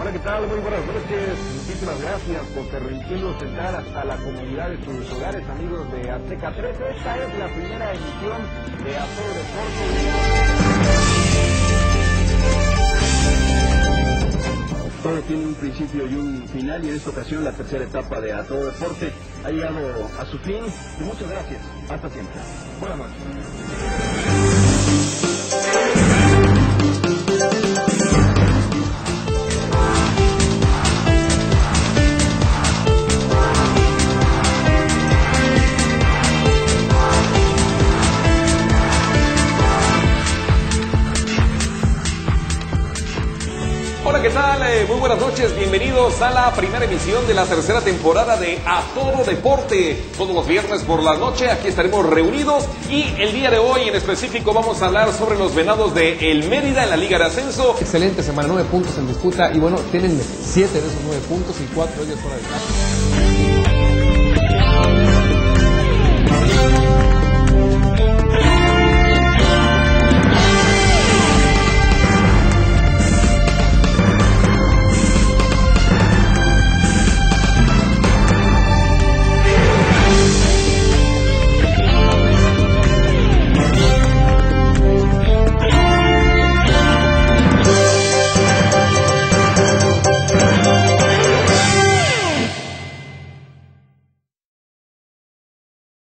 Hola, ¿qué tal? Muy buenas noches. Muchísimas gracias por permitirnos entrar hasta la comunidad de sus hogares, amigos de Azteca 13. Esta es la primera emisión de A Todo Deporte. Todo tiene un principio y un final, y en esta ocasión la tercera etapa de A Todo Deporte ha llegado a su fin. Y muchas gracias. Hasta siempre. Buenas noches. Hola, ¿qué tal? Muy buenas noches, bienvenidos a la primera emisión de la tercera temporada de A Todo Deporte. Todos los viernes por la noche aquí estaremos reunidos y el día de hoy en específico vamos a hablar sobre los Venados de El Mérida en la Liga de Ascenso. Excelente semana, 9 puntos en disputa y bueno, tienen 7 de esos 9 puntos y 4 de ellos fuera de casa.